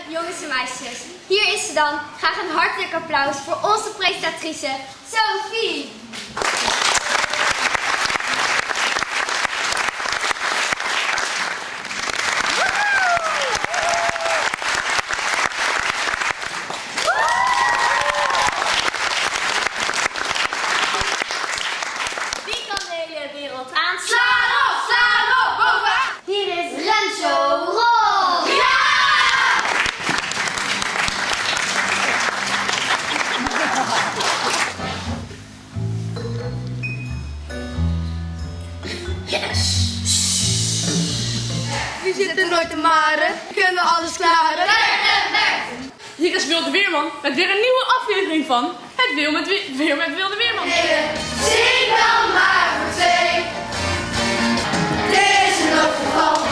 jongens en meisjes. Hier is ze dan. Graag een hartelijk applaus voor onze presentatrice, Sophie. Wie kan de hele wereld aan? Slaan op, bovenaan. Hier is Renzo Rol. Ja! Wie zit er nooit te maren? Kunnen we alles klaren? Hier is Wilde Weerman met weer een nieuwe aflevering van Het Weer met Wilde Weerman. Zing dan maar voor twee. Dit is een geval.